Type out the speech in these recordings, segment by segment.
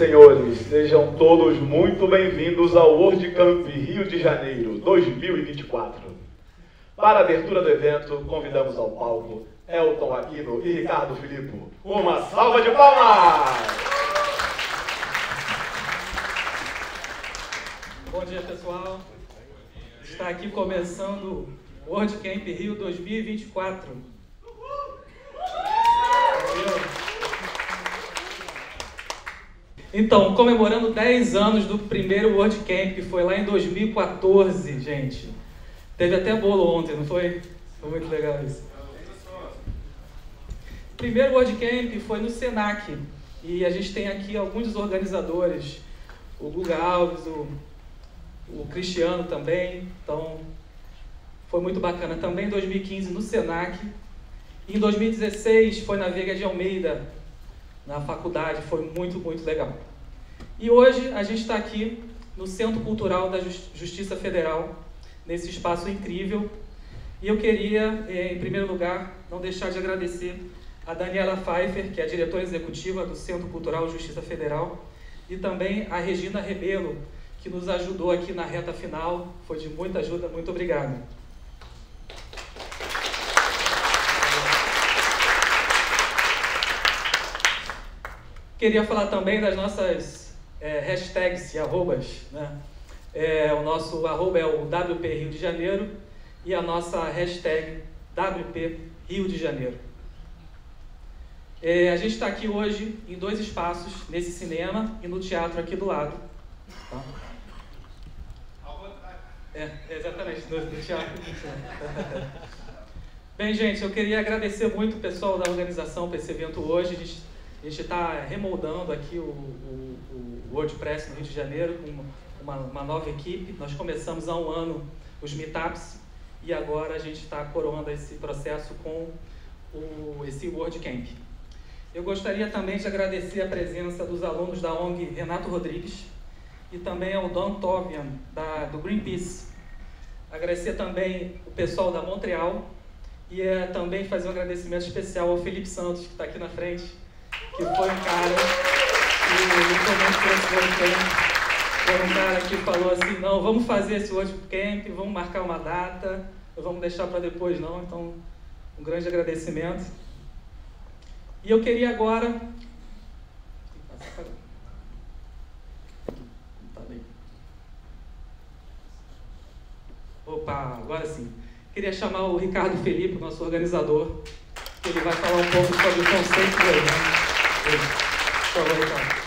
senhores, sejam todos muito bem-vindos ao WorldCamp Rio de Janeiro 2024. Para a abertura do evento, convidamos ao palco Elton Aquino e Ricardo Filippo. Uma salva de palmas! Bom dia, pessoal. Está aqui começando o WorldCamp Rio 2024. Então, comemorando 10 anos do primeiro WorldCamp, que foi lá em 2014, gente. Teve até bolo ontem, não foi? Foi muito legal isso. O primeiro WorldCamp foi no Senac, e a gente tem aqui alguns dos organizadores, o Guga Alves, o Cristiano também, então foi muito bacana. Também em 2015 no Senac, e em 2016 foi na Veiga de Almeida, na faculdade, foi muito, muito legal. E hoje a gente está aqui no Centro Cultural da Justiça Federal, nesse espaço incrível, e eu queria, em primeiro lugar, não deixar de agradecer a Daniela Pfeiffer, que é a diretora executiva do Centro Cultural Justiça Federal, e também a Regina Rebelo, que nos ajudou aqui na reta final, foi de muita ajuda, muito obrigado. Queria falar também das nossas hashtags e arrobas, né? O nosso arroba é o WP Rio de Janeiro e a nossa hashtag WP Rio de Janeiro. A gente está aqui hoje em dois espaços, nesse cinema e no teatro aqui do lado. Tá? Exatamente, no teatro. Bem, gente, eu queria agradecer muito o pessoal da organização por esse evento hoje. A gente está remoldando aqui o WordPress no Rio de Janeiro com uma nova equipe. Nós começamos há um ano os meetups e agora a gente está coroando esse processo com esse WordCamp. Eu gostaria também de agradecer a presença dos alunos da ONG Renato Rodrigues e também ao Don Tovian, do Greenpeace. Agradecer também o pessoal da Montreal e também fazer um agradecimento especial ao Felipe Santos, que está aqui na frente, que foi um cara que falou assim, não, vamos fazer esse WordCamp, vamos marcar uma data, não vamos deixar para depois não, então um grande agradecimento. E eu queria agora... Opa, agora sim. Queria chamar o Ricardo Filippo, nosso organizador, que ele vai falar um pouco sobre o conceito do evento. Por favor, Ricardo.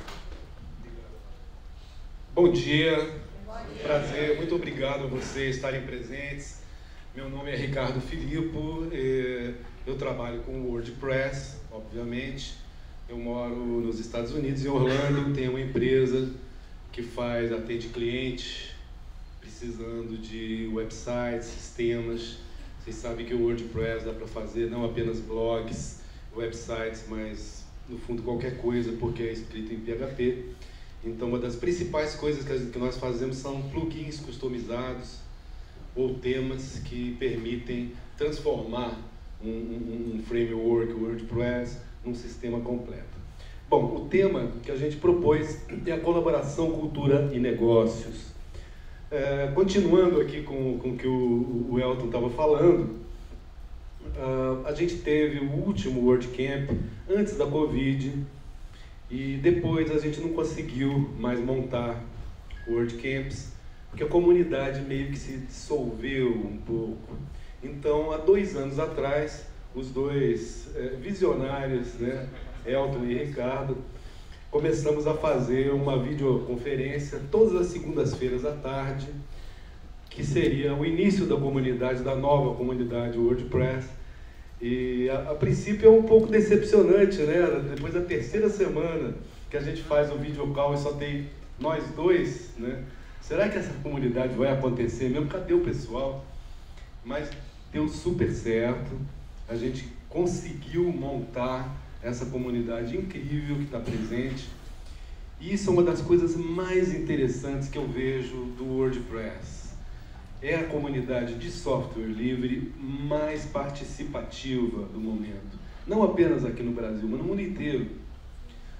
Bom dia, prazer, muito obrigado a vocês estarem presentes. Meu nome é Ricardo Filippo, eu trabalho com WordPress, obviamente. Eu moro nos Estados Unidos, em Orlando, tenho uma empresa que atende clientes precisando de websites, sistemas. Vocês sabem que o WordPress dá para fazer não apenas blogs, websites, mas no fundo qualquer coisa, porque é escrito em PHP. Então uma das principais coisas que nós fazemos são plugins customizados ou temas que permitem transformar um framework WordPress num sistema completo. Bom, o tema que a gente propôs é a colaboração, cultura e negócios. Continuando aqui com o que o Elton estava falando, a gente teve o último WordCamp antes da Covid e depois a gente não conseguiu mais montar WordCamps porque a comunidade meio que se dissolveu um pouco. Então, há 2 anos atrás, os dois visionários, né, Elton e Ricardo, começamos a fazer uma videoconferência todas as segundas-feiras à tarde, que seria o início da comunidade, da nova comunidade WordPress. E a princípio é um pouco decepcionante, né? Depois da 3ª semana que a gente faz o videocall e só tem nós dois, né? Será que essa comunidade vai acontecer mesmo? Cadê o pessoal? Mas deu super certo, a gente conseguiu montar essa comunidade incrível que está presente. E isso é uma das coisas mais interessantes que eu vejo do WordPress. É a comunidade de software livre mais participativa do momento. Não apenas aqui no Brasil, mas no mundo inteiro.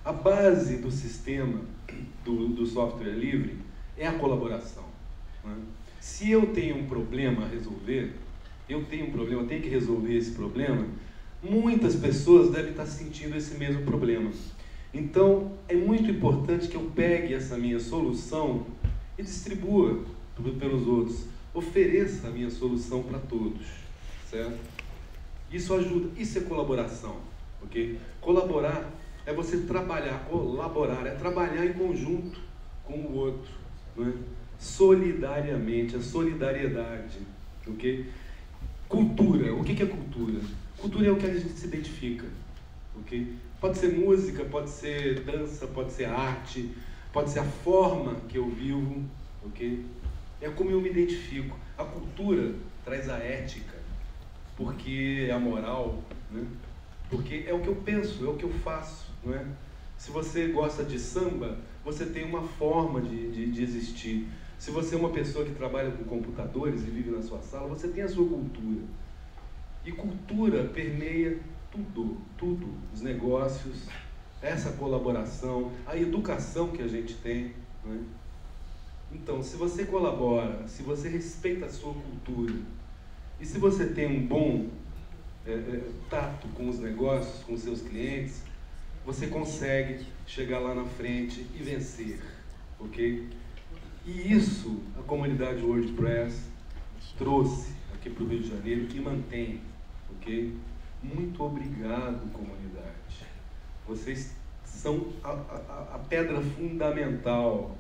A base do sistema do software livre é a colaboração, né? Se eu tenho um problema a resolver, eu tenho que resolver esse problema, muitas pessoas devem estar sentindo esse mesmo problema. Então, é muito importante que eu pegue essa minha solução e distribua pelos outros. Ofereça a minha solução para todos, certo? Isso ajuda, isso é colaboração, ok? Colaborar é você trabalhar, colaborar, é trabalhar em conjunto com o outro, não é? Solidariamente, a solidariedade, ok? Cultura, o que é cultura? Cultura é o que a gente se identifica, ok? Pode ser música, pode ser dança, pode ser arte, pode ser a forma que eu vivo, ok? É como eu me identifico. A cultura traz a ética, porque é a moral, né? Porque é o que eu penso, é o que eu faço, não é? Se você gosta de samba, você tem uma forma de existir. Se você é uma pessoa que trabalha com computadores e vive na sua sala, você tem a sua cultura. E cultura permeia tudo, os negócios, essa colaboração, a educação que a gente tem, não é? Então, se você colabora, se você respeita a sua cultura, e se você tem um bom tato com os negócios, com os seus clientes, você consegue chegar lá na frente e vencer, ok? E isso a comunidade WordPress trouxe aqui para o Rio de Janeiro e mantém, ok? Muito obrigado, comunidade. Vocês são a pedra fundamental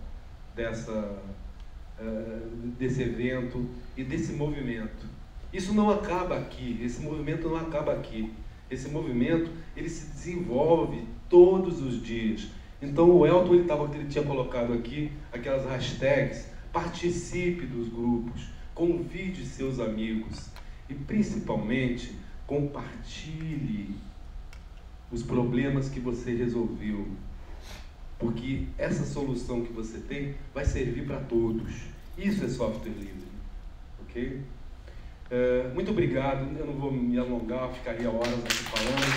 desse evento e desse movimento. Isso não acaba aqui, esse movimento não acaba aqui. Esse movimento, ele se desenvolve todos os dias. Então o Elton, ele tinha colocado aqui aquelas hashtags: participe dos grupos, convide seus amigos e principalmente compartilhe os problemas que você resolveu, porque essa solução que você tem vai servir para todos. Isso é software livre, ok? Muito obrigado, eu não vou me alongar, ficaria horas aqui falando.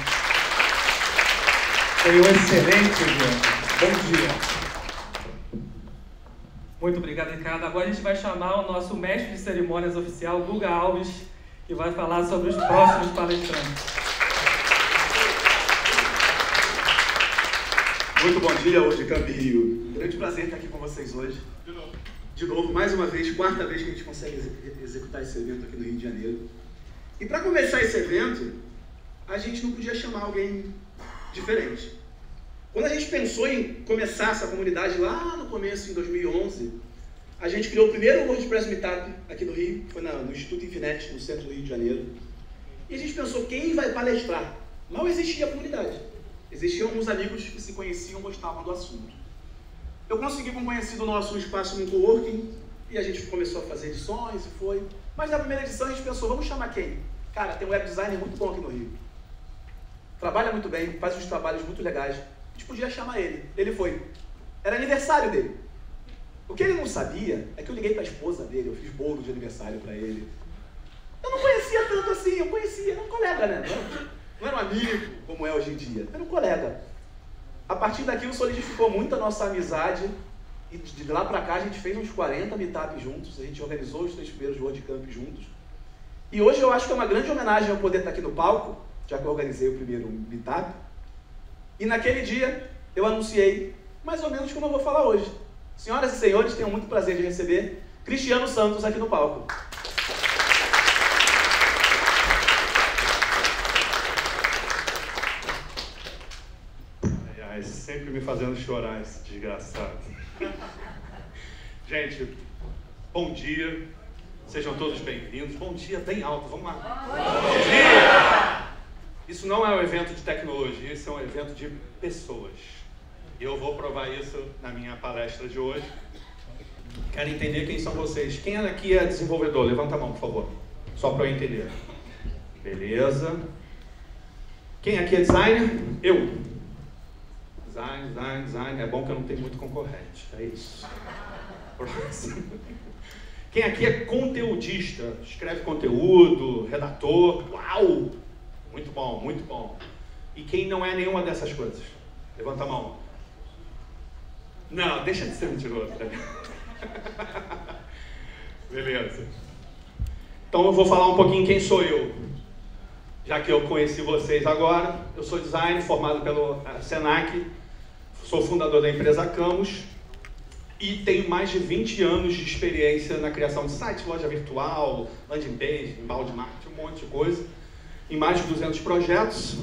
Foi um excelente evento. Bom dia. Muito obrigado, Ricardo. Agora a gente vai chamar o nosso mestre de cerimônias oficial, Guga Alves, que vai falar sobre os próximos palestrantes. Muito bom dia, WordCamp Rio. Grande prazer estar aqui com vocês hoje. De novo, mais uma vez, quarta vez que a gente consegue executar esse evento aqui no Rio de Janeiro. E para começar esse evento, a gente não podia chamar alguém diferente. Quando a gente pensou em começar essa comunidade lá no começo, em 2011, a gente criou o primeiro WordPress Meetup aqui no Rio, foi no Instituto Infinet, no centro do Rio de Janeiro. E a gente pensou, quem vai palestrar? Mal existia a comunidade. Existiam alguns amigos que se conheciam, gostavam do assunto. Eu consegui com um conhecido nosso um espaço no coworking, e a gente começou a fazer edições, e foi. Mas na primeira edição a gente pensou, vamos chamar quem? Cara, tem um web designer muito bom aqui no Rio. Trabalha muito bem, faz uns trabalhos muito legais. A gente podia chamar ele. Ele foi. Era aniversário dele. O que ele não sabia é que eu liguei para a esposa dele, eu fiz bolo de aniversário para ele. Eu não conhecia tanto assim, eu conhecia, era um colega, né? Não era um amigo, como é hoje em dia, era um colega. A partir daquilo solidificou muito a nossa amizade, e de lá para cá a gente fez uns 40 meetups juntos, a gente organizou os 3 primeiros WordCamp juntos. E hoje eu acho que é uma grande homenagem eu poder estar aqui no palco, já que eu organizei o primeiro meetup. E naquele dia eu anunciei mais ou menos como eu vou falar hoje. Senhoras e senhores, tenho muito prazer de receber Cristiano Santos aqui no palco. Sempre me fazendo chorar esse desgraçado. Gente, bom dia. Sejam todos bem-vindos. Bom dia bem alto, vamos lá. Bom dia! Isso não é um evento de tecnologia, isso é um evento de pessoas. E eu vou provar isso na minha palestra de hoje. Quero entender quem são vocês. Quem aqui é desenvolvedor? Levanta a mão, por favor. Só para eu entender. Beleza. Quem aqui é designer? Eu. Design. É bom que eu não tenho muito concorrente. É isso. Próximo. Quem aqui é conteudista? Escreve conteúdo, redator. Uau! Muito bom, muito bom. E quem não é nenhuma dessas coisas? Levanta a mão. Não, deixa de ser mentiroso. Beleza. Então eu vou falar um pouquinho quem sou eu. Já que eu conheci vocês agora, eu sou designer formado pelo Senac, sou fundador da empresa Camus e tenho mais de 20 anos de experiência na criação de sites, loja virtual, landing page, inbound marketing, um monte de coisa, em mais de 200 projetos.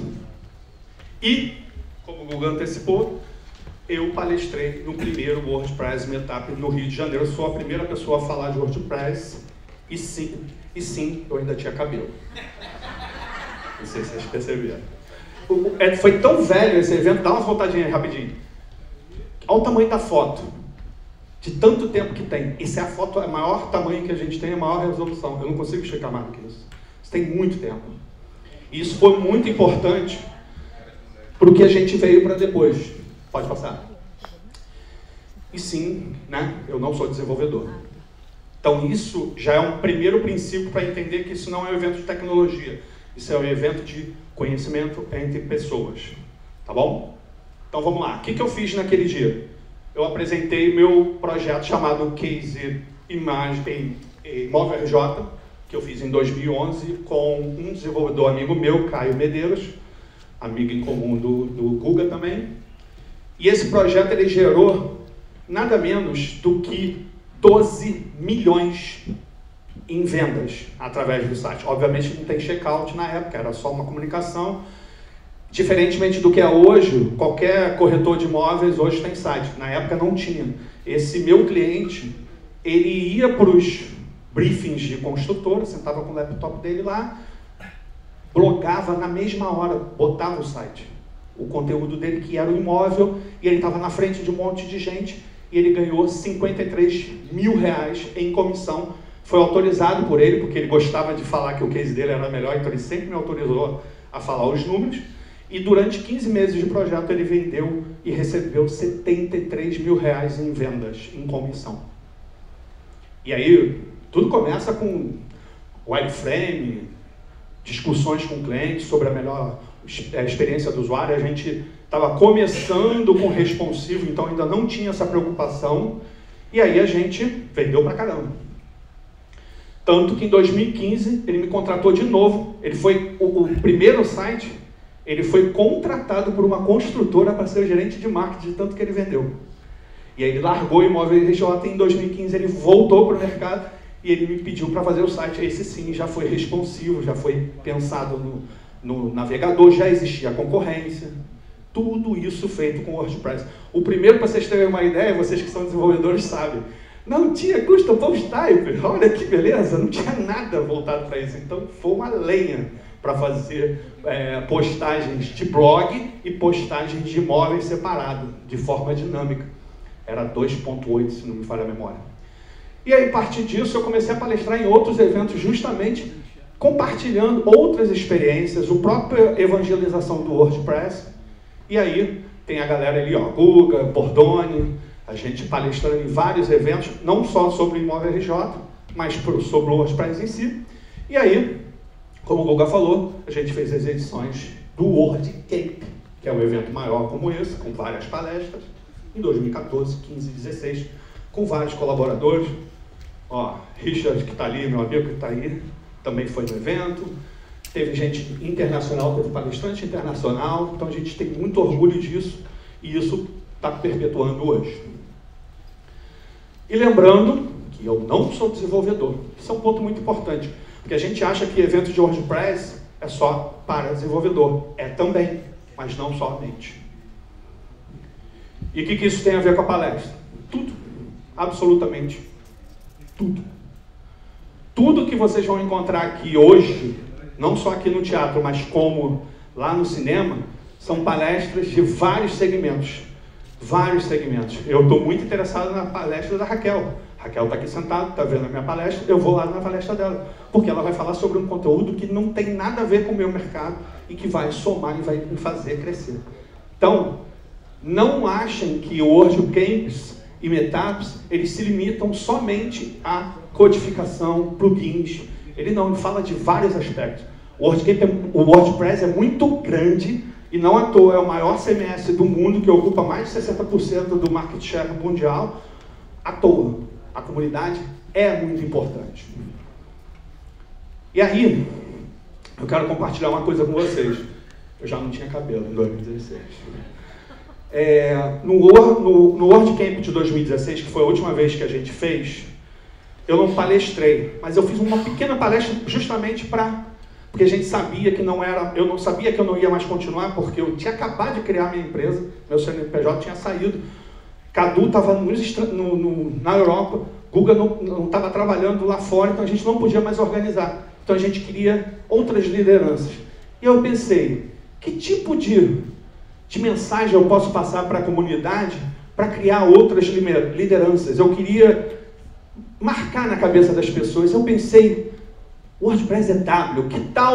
E, como o Guga antecipou, eu palestrei no primeiro WordPress Meetup no Rio de Janeiro. Eu sou a primeira pessoa a falar de WordPress e sim, eu ainda tinha cabelo. Não sei se vocês perceberam. Foi tão velho esse evento, dá uma voltadinha aí rapidinho. Olha o tamanho da foto, de tanto tempo que tem. Essa é a foto, é o maior tamanho que a gente tem, a maior resolução. Eu não consigo checar mais do que isso. Isso tem muito tempo. E isso foi muito importante para o que a gente veio para depois. Pode passar. E sim, né, eu não sou desenvolvedor. Então isso já é um primeiro princípio para entender que isso não é um evento de tecnologia. Isso é um evento de conhecimento entre pessoas. Tá bom? Então vamos lá. O que eu fiz naquele dia? Eu apresentei meu projeto chamado Case Imagem Móvel RJ, que eu fiz em 2011 com um desenvolvedor amigo meu, Caio Medeiros, amigo em comum do Guga também. E esse projeto ele gerou nada menos do que 12 milhões em vendas através do site. Obviamente não tem checkout na época, era só uma comunicação. Diferentemente do que é hoje, qualquer corretor de imóveis hoje tem site. Na época não tinha. Esse meu cliente, ele ia para os briefings de construtora, sentava com o laptop dele lá, blogava na mesma hora, botava o site. O conteúdo dele, que era o imóvel, e ele estava na frente de um monte de gente, e ele ganhou 53 mil reais em comissão. Foi autorizado por ele, porque ele gostava de falar que o case dele era melhor, então ele sempre me autorizou a falar os números. E durante 15 meses de projeto ele vendeu e recebeu 73 mil reais em vendas, em comissão. E aí, tudo começa com wireframe, discussões com clientes sobre a melhor experiência do usuário. A gente estava começando com responsivo, então ainda não tinha essa preocupação. E aí a gente vendeu pra caramba. Tanto que em 2015 ele me contratou de novo. Ele foi o primeiro site, ele foi contratado por uma construtora para ser o gerente de marketing, de tanto que ele vendeu. E aí ele largou o Imóvel RJ e em 2015 ele voltou para o mercado e ele me pediu para fazer o site. Esse sim já foi responsivo, já foi pensado no navegador, já existia concorrência. Tudo isso feito com WordPress. O primeiro, para vocês terem uma ideia, vocês que são desenvolvedores sabem, não tinha custom post type, olha que beleza, não tinha nada voltado para isso. Então foi uma lenha para fazer postagens de blog e postagens de imóveis separado, de forma dinâmica. Era 2.8, se não me falha a memória. E aí, a partir disso, eu comecei a palestrar em outros eventos, justamente compartilhando outras experiências, a própria evangelização do WordPress. E aí, tem a galera ali, ó, Guga, Bordoni, a gente palestrando em vários eventos, não só sobre o Imóvel RJ, mas sobre o WordPress em si. E aí, como o Guga falou, a gente fez as edições do WordCamp, que é um evento maior como esse, com várias palestras, em 2014, 15, 16, com vários colaboradores. Ó, Richard, que está ali, meu amigo que está aí, também foi no evento. Teve gente internacional, teve palestrante internacional, então a gente tem muito orgulho disso, e isso está perpetuando hoje. E lembrando que eu não sou desenvolvedor, isso é um ponto muito importante, porque a gente acha que evento de WordPress é só para desenvolvedor. É também, mas não somente. E o que isso tem a ver com a palestra? Tudo. Absolutamente tudo. Tudo que vocês vão encontrar aqui hoje, não só aqui no teatro, mas como lá no cinema, são palestras de vários segmentos. Vários segmentos. Eu estou muito interessado na palestra da Raquel. Raquel está aqui sentada, está vendo a minha palestra, eu vou lá na palestra dela, porque ela vai falar sobre um conteúdo que não tem nada a ver com o meu mercado e que vai somar e vai me fazer crescer. Então, não achem que WordCamps e Meetups, eles se limitam somente a codificação, plugins. Ele fala de vários aspectos. O WordCamp, o WordPress é muito grande E não à toa é o maior CMS do mundo, que ocupa mais de 60% do market share mundial. À toa. A comunidade é muito importante. E aí, eu quero compartilhar uma coisa com vocês. Eu já não tinha cabelo em 2016. No WordCamp de 2016, que foi a última vez que a gente fez, eu não palestrei, mas eu fiz uma pequena palestra justamente porque a gente sabia que eu não sabia que eu não ia mais continuar, porque eu tinha acabado de criar minha empresa, meu CNPJ tinha saído, Cadu estava na Europa, Guga não estava trabalhando lá fora, então a gente não podia mais organizar. Então a gente queria outras lideranças. E eu pensei, que tipo de mensagem eu posso passar para a comunidade para criar outras lideranças? Eu queria marcar na cabeça das pessoas. Eu pensei, WordPress é W, que tal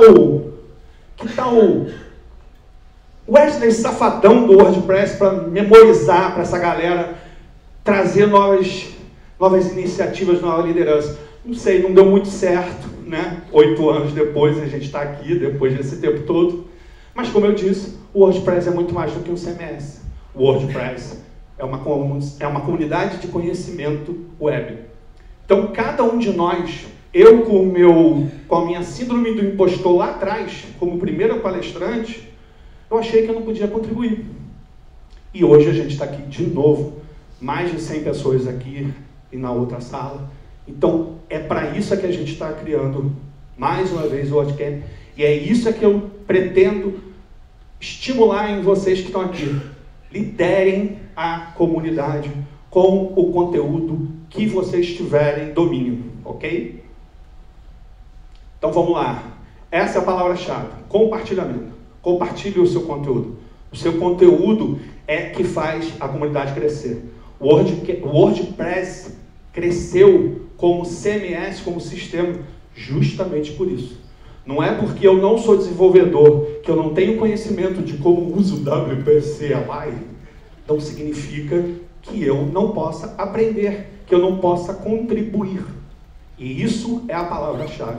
Wesley Safadão do WordPress para memorizar para essa galera, trazer novas iniciativas, nova liderança? Não sei, não deu muito certo, né? 8 anos depois a gente está aqui, depois desse tempo todo. Mas como eu disse, o WordPress é muito mais do que um CMS. O WordPress é uma comunidade de conhecimento web. Então, cada um de nós, eu com a minha síndrome do impostor lá atrás, como primeiro palestrante, eu achei que eu não podia contribuir. E hoje a gente está aqui de novo, mais de 100 pessoas aqui e na outra sala. Então, é para isso que a gente está criando, mais uma vez, o WordCamp. E é isso que eu pretendo estimular em vocês que estão aqui. Liderem a comunidade com o conteúdo que vocês tiverem domínio, ok? Então vamos lá. Essa é a palavra-chave, compartilhamento. Compartilhe o seu conteúdo. O seu conteúdo é que faz a comunidade crescer. O WordPress cresceu como CMS, como sistema, justamente por isso. Não é porque eu não sou desenvolvedor, que eu não tenho conhecimento de como uso o WPC CLI, não significa que eu não possa aprender, que eu não possa contribuir. E isso é a palavra-chave.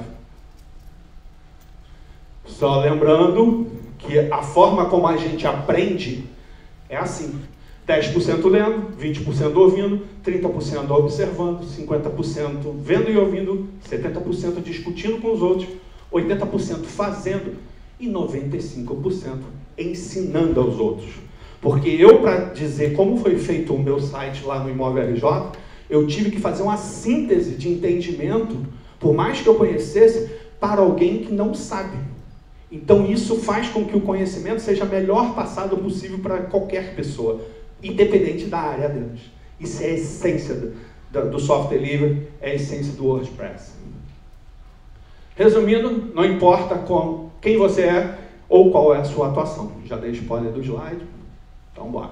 Só lembrando que a forma como a gente aprende é assim. 10% lendo, 20% ouvindo, 30% observando, 50% vendo e ouvindo, 70% discutindo com os outros, 80% fazendo e 95% ensinando aos outros. Porque eu, para dizer como foi feito o meu site lá no Imóvel LJ, eu tive que fazer uma síntese de entendimento, por mais que eu conhecesse, para alguém que não sabe. Então isso faz com que o conhecimento seja melhor passado possível para qualquer pessoa, independente da área deles. Isso é a essência do software livre, é a essência do WordPress. Resumindo, não importa quem você é ou qual é a sua atuação. Já dei spoiler do slide, então bora.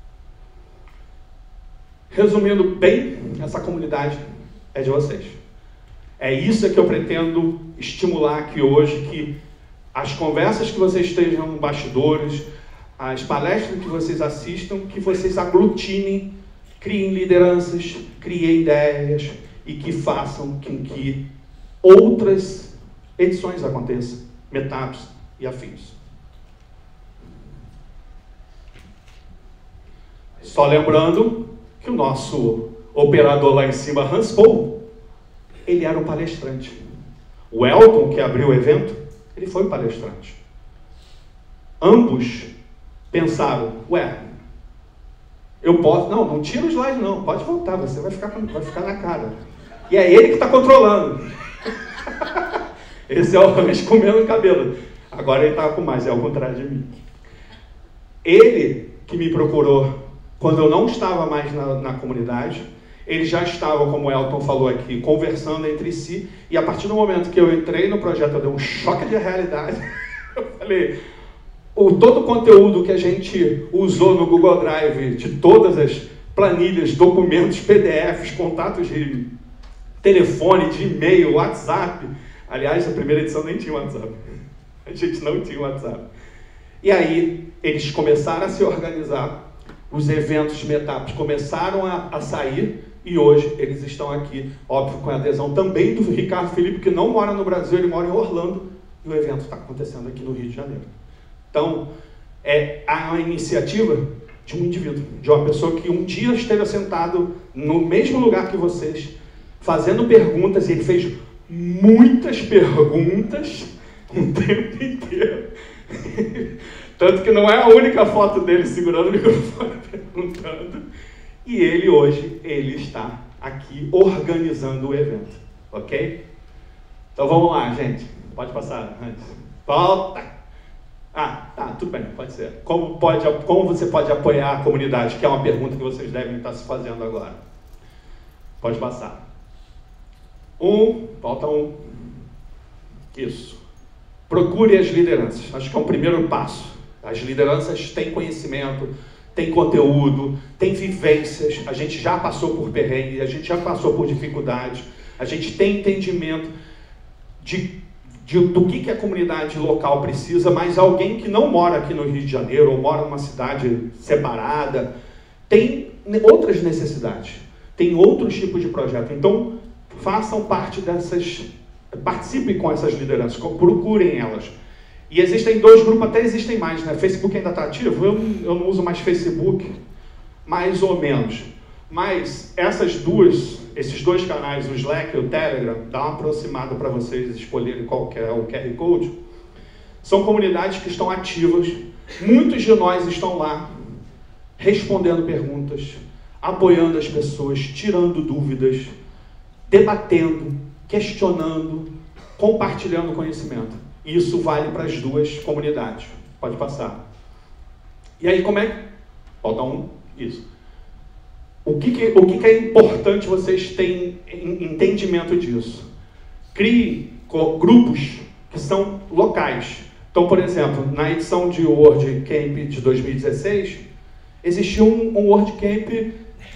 Resumindo bem, essa comunidade é de vocês. É isso que eu pretendo estimular aqui hoje, que as conversas que vocês estejam nos bastidores, as palestras que vocês assistam, que vocês aglutinem, criem lideranças, criem ideias e que façam com que outras edições aconteçam, meetups e afins. Só lembrando que o nosso operador lá em cima, Hans Paul, ele era um palestrante. O Elton, que abriu o evento, ele foi um palestrante. Ambos pensaram, eu posso... Não tira o slide não, pode voltar, você vai ficar na cara. E é ele que está controlando. Esse é o Hans comendo o cabelo. Agora ele está com mais, é ao contrário de mim. Ele que me procurou quando eu não estava mais na comunidade, ele já estava, como o Elton falou aqui, conversando entre si, e a partir do momento que eu entrei no projeto, eu dei um choque de realidade. Eu falei, todo o conteúdo que a gente usou no Google Drive, de todas as planilhas, documentos, PDFs, contatos de telefone, de e-mail, WhatsApp. Aliás, a primeira edição nem tinha WhatsApp. A gente não tinha WhatsApp. E aí, eles começaram a se organizar, os eventos de meetups começaram a sair, e hoje eles estão aqui, óbvio, com a adesão também do Ricardo Felipe, que não mora no Brasil, ele mora em Orlando, e o evento está acontecendo aqui no Rio de Janeiro. Então, é a iniciativa de um indivíduo, de uma pessoa que um dia esteve sentado no mesmo lugar que vocês, fazendo perguntas, e ele fez muitas perguntas o tempo inteiro. Tanto que não é a única foto dele segurando o microfone perguntando. E ele hoje, ele está aqui organizando o evento, ok? Então vamos lá, gente. Pode passar antes. Volta! Tá, tudo bem, pode ser. Como você pode apoiar a comunidade? Que é uma pergunta que vocês devem estar se fazendo agora. Pode passar. Falta um. Isso. Procure as lideranças. Acho que é um primeiro passo. As lideranças têm conhecimento, têm conteúdo, têm vivências. A gente já passou por perrengue, a gente já passou por dificuldades. A gente tem entendimento do que a comunidade local precisa, mas alguém que não mora aqui no Rio de Janeiro ou mora numa cidade separada tem outras necessidades, tem outros tipos de projeto. Então, façam parte dessas, participem com essas lideranças, procurem elas. E existem dois grupos, até existem mais, né? Facebook ainda está ativo, eu não uso mais Facebook, mais ou menos. Mas esses dois canais, o Slack e o Telegram, dá uma aproximada para vocês escolherem qual que é o QR Code. São comunidades que estão ativas, muitos de nós estão lá, respondendo perguntas, apoiando as pessoas, tirando dúvidas, debatendo, questionando, compartilhando conhecimento. Isso vale para as duas comunidades. Pode passar. E aí, como é? Falta um. Isso. O que é importante vocês terem entendimento disso? Crie grupos que são locais. Então, por exemplo, na edição de World Camp de 2016, existiu um World Camp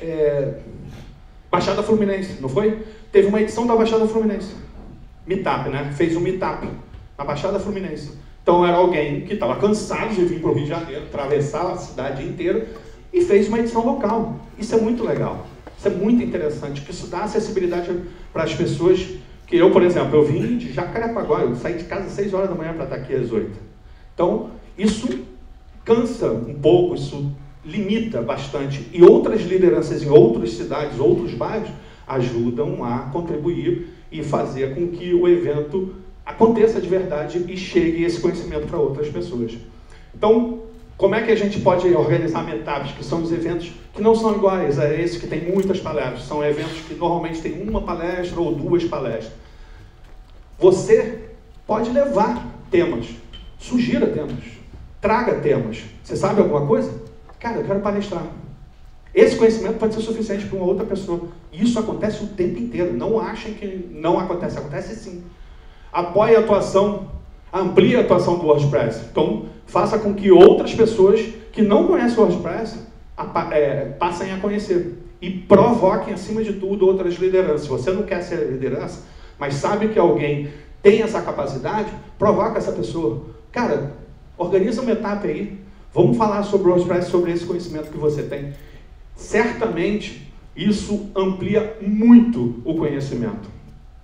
Baixada Fluminense, não foi? Teve uma edição da Baixada Fluminense. Meetup, né? Fez um meetup na Baixada Fluminense. Então era alguém que estava cansado de vir para o Rio de Janeiro, atravessar a cidade inteira, e fez uma edição local. Isso é muito legal. Isso é muito interessante, porque isso dá acessibilidade para as pessoas. Que eu, por exemplo, eu vim de Jacarepaguá, eu saí de casa às 6 horas da manhã para estar aqui às 8. Então, isso cansa um pouco, isso limita bastante. E outras lideranças em outras cidades, outros bairros, ajudam a contribuir e fazer com que o evento aconteça de verdade e chegue esse conhecimento para outras pessoas. Então, como é que a gente pode organizar meetups, que são os eventos que não são iguais a esse que tem muitas palestras, são eventos que normalmente tem uma palestra ou duas palestras. Você pode levar temas, sugira temas, traga temas. Você sabe alguma coisa? Cara, eu quero palestrar. Esse conhecimento pode ser suficiente para uma outra pessoa. Isso acontece o tempo inteiro. Não achem que não acontece. Acontece sim. Apoie a atuação, amplie a atuação do WordPress. Então, faça com que outras pessoas que não conhecem o WordPress passem a conhecer. E provoquem, acima de tudo, outras lideranças. Se você não quer ser liderança, mas sabe que alguém tem essa capacidade, provoca essa pessoa. Cara, organiza um meetup aí. Vamos falar sobre o WordPress, sobre esse conhecimento que você tem. Certamente, isso amplia muito o conhecimento.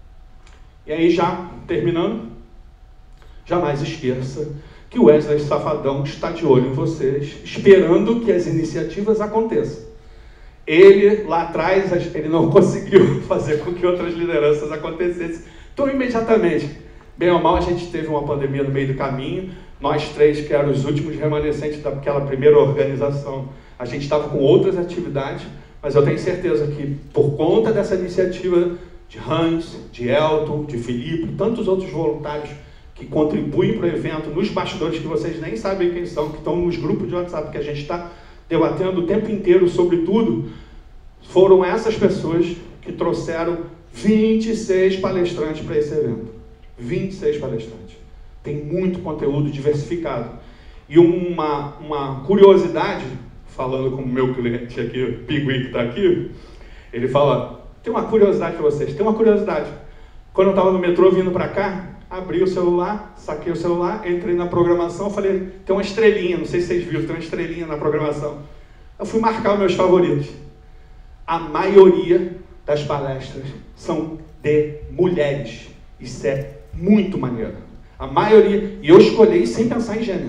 E aí, já terminando, jamais esqueça que o Wesley Safadão está de olho em vocês, esperando que as iniciativas aconteçam. Ele, lá atrás, ele não conseguiu fazer com que outras lideranças acontecessem. Então, imediatamente, bem ou mal, a gente teve uma pandemia no meio do caminho. Nós três, que eram os últimos remanescentes daquela primeira organização, a gente estava com outras atividades, mas eu tenho certeza que, por conta dessa iniciativa de Hans, de Elton, de Filipe, tantos outros voluntários que contribuem para o evento, nos bastidores que vocês nem sabem quem são, que estão nos grupos de WhatsApp que a gente está debatendo o tempo inteiro sobre tudo, foram essas pessoas que trouxeram 26 palestrantes para esse evento. 26 palestrantes. Tem muito conteúdo diversificado. E uma curiosidade, falando com o meu cliente aqui, o Pigui, que está aqui, ele fala, tem uma curiosidade para vocês, tem uma curiosidade. Quando eu estava no metrô vindo para cá, abri o celular, saquei o celular, entrei na programação, falei, tem uma estrelinha, não sei se vocês viram, tem uma estrelinha na programação. Eu fui marcar os meus favoritos. A maioria das palestras são de mulheres. Isso é muito maneiro. A maioria, e eu escolhi sem pensar em gênero.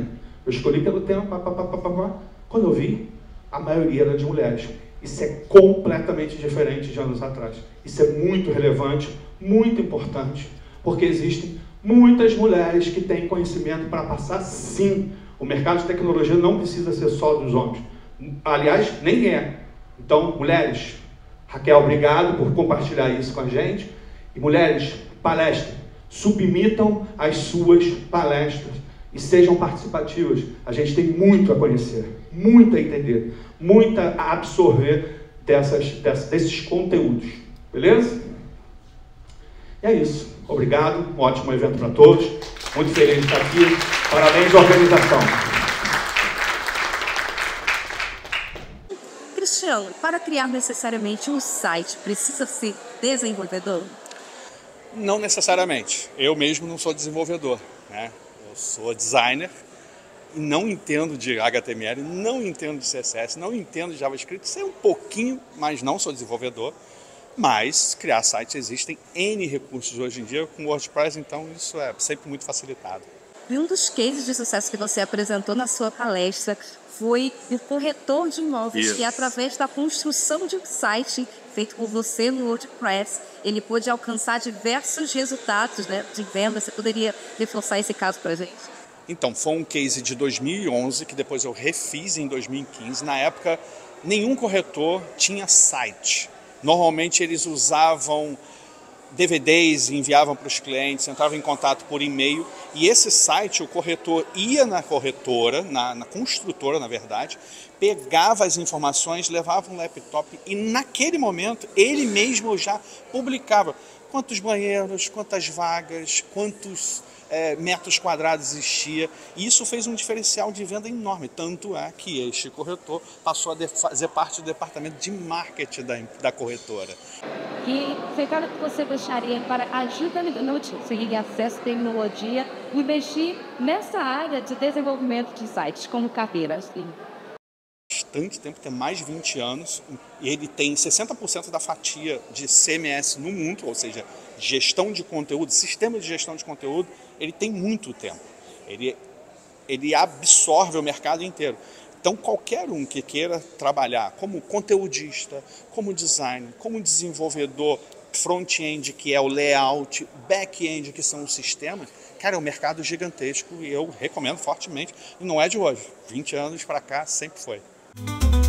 Eu escolhi pelo tema, Quando eu vi, a maioria era de mulheres. Isso é completamente diferente de anos atrás. Isso é muito relevante, muito importante, porque existem muitas mulheres que têm conhecimento para passar, sim. O mercado de tecnologia não precisa ser só dos homens. Aliás, nem é. Então, mulheres, Raquel, obrigado por compartilhar isso com a gente. E mulheres, palestra, submitam as suas palestras e sejam participativas. A gente tem muito a conhecer, muito a entender, muito a absorver desses conteúdos. Beleza? E é isso. Obrigado. Um ótimo evento para todos. Muito feliz de estar aqui. Parabéns à organização. Cristiano, para criar necessariamente um site, precisa ser desenvolvedor? Não necessariamente. Eu mesmo não sou desenvolvedor, né? Eu sou designer e não entendo de HTML, não entendo de CSS, não entendo de JavaScript. Sei um pouquinho, mas não sou desenvolvedor. Mas criar sites, existem N recursos hoje em dia com WordPress, então isso é sempre muito facilitado. E um dos cases de sucesso que você apresentou na sua palestra foi o corretor de imóveis, que através da construção de um site feito por você no WordPress, ele pôde alcançar diversos resultados, né, de venda. Você poderia reforçar esse caso para a gente? Então, foi um case de 2011, que depois eu refiz em 2015. Na época, nenhum corretor tinha site. Normalmente eles usavam DVDs e enviavam para os clientes, entravam em contato por e-mail, e esse site, o corretor ia na corretora, na construtora, na verdade, pegava as informações, levava um laptop e naquele momento ele mesmo já publicava quantos banheiros, quantas vagas, quantos metros quadrados existia, e isso fez um diferencial de venda enorme, tanto é que este corretor passou a fazer parte do departamento de marketing da corretora. E recado que você gostaria para ajuda no conseguir acesso à tecnologia, investir nessa área de desenvolvimento de sites como carreira? Assim. Bastante tempo, tem mais de 20 anos, e ele tem 60% da fatia de CMS no mundo, ou seja, gestão de conteúdo, sistema de gestão de conteúdo, ele tem muito tempo. Ele absorve o mercado inteiro. Então, qualquer um que queira trabalhar como conteudista, como designer, como desenvolvedor front-end, que é o layout, back-end, que são os sistemas, cara, é um mercado gigantesco e eu recomendo fortemente. E não é de hoje. 20 anos para cá sempre foi.